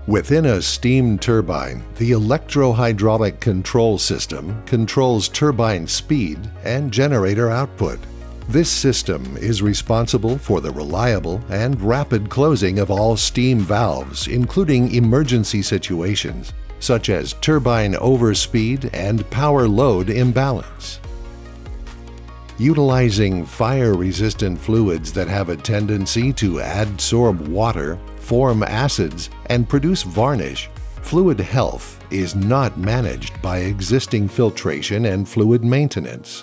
Within a steam turbine, the Electro-Hydraulic Control System controls turbine speed and generator output. This system is responsible for the reliable and rapid closing of all steam valves, including emergency situations, such as turbine overspeed and power load imbalance. Utilizing fire-resistant fluids that have a tendency to adsorb water, form acids, and produce varnish, fluid health is not managed by existing filtration and fluid maintenance.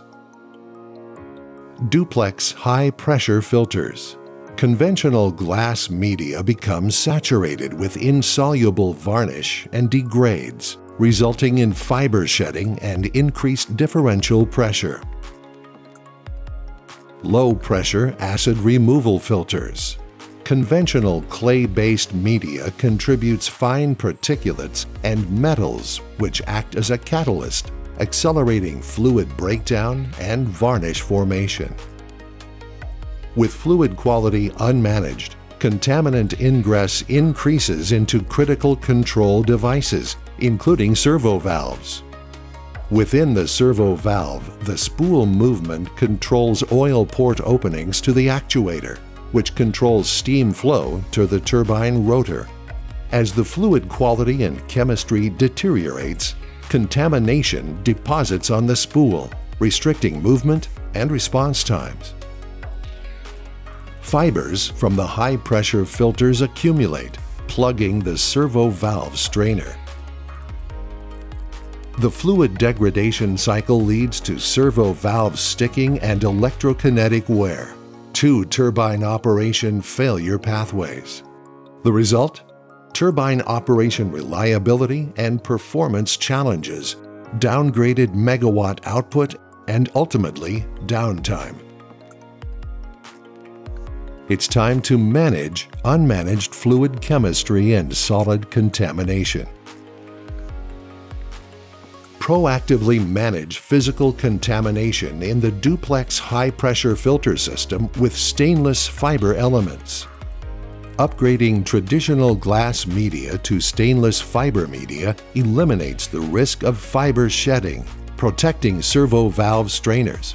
Duplex high-pressure filters. Conventional glass media becomes saturated with insoluble varnish and degrades, resulting in fiber shedding and increased differential pressure. Low-pressure acid removal filters. Conventional clay-based media contributes fine particulates and metals which act as a catalyst, accelerating fluid breakdown and varnish formation. With fluid quality unmanaged, contaminant ingress increases into critical control devices, including servo valves. Within the servo valve, the spool movement controls oil port openings to the actuator, which controls steam flow to the turbine rotor. As the fluid quality and chemistry deteriorates, contamination deposits on the spool, restricting movement and response times. Fibers from the high-pressure filters accumulate, plugging the servo valve strainer. The fluid degradation cycle leads to servo valve sticking and electrokinetic wear, two turbine operation failure pathways. The result? Turbine operation reliability and performance challenges, downgraded megawatt output, and ultimately downtime. It's time to manage unmanaged fluid chemistry and solid contamination. Proactively manage physical contamination in the duplex high-pressure filter system with stainless fiber elements. Upgrading traditional glass media to stainless fiber media eliminates the risk of fiber shedding, protecting servo valve strainers.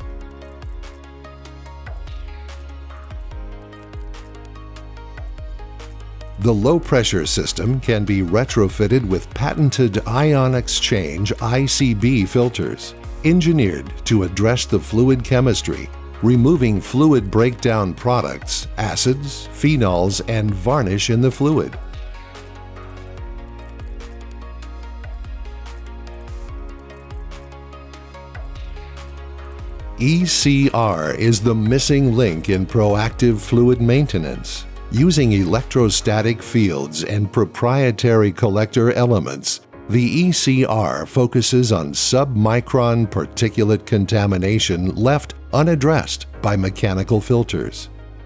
The low-pressure system can be retrofitted with patented ion exchange ICB filters, engineered to address the fluid chemistry, removing fluid breakdown products, acids, phenols, and varnish in the fluid. ECR is the missing link in proactive fluid maintenance. Using electrostatic fields and proprietary collector elements, the ECR focuses on submicron particulate contamination left unaddressed by mechanical filters.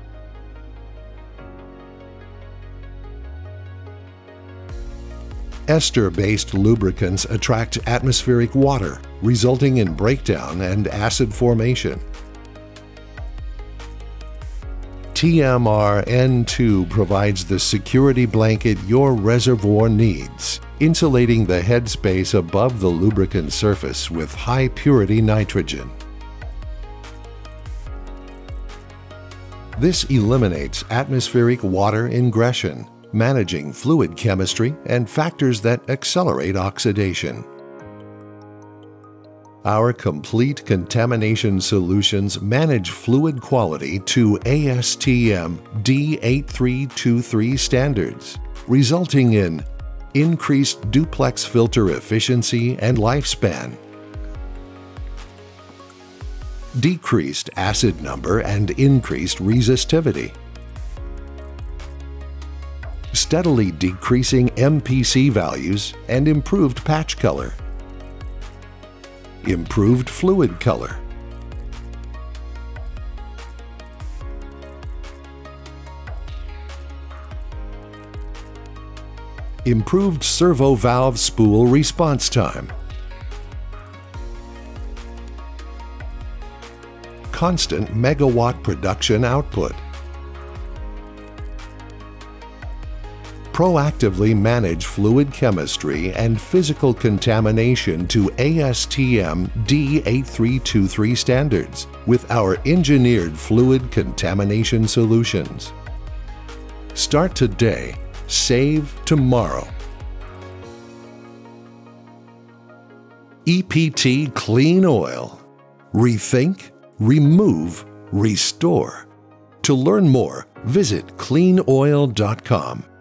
Ester-based lubricants attract atmospheric water, resulting in breakdown and acid formation. TMR-N2 provides the security blanket your reservoir needs, insulating the headspace above the lubricant surface with high-purity nitrogen. This eliminates atmospheric water ingression, managing fluid chemistry and factors that accelerate oxidation. Our complete contamination solutions manage fluid quality to ASTM D8323 standards, resulting in increased duplex filter efficiency and lifespan, decreased acid number and increased resistivity, steadily decreasing MPC values and improved patch color, improved fluid color, improved servo valve spool response time, constant megawatt production output, Proactively manage fluid chemistry and physical contamination to ASTM D8323 standards with our engineered fluid contamination solutions. Start today, save tomorrow. EPT Clean Oil. Rethink, remove, restore. To learn more, visit cleanoil.com.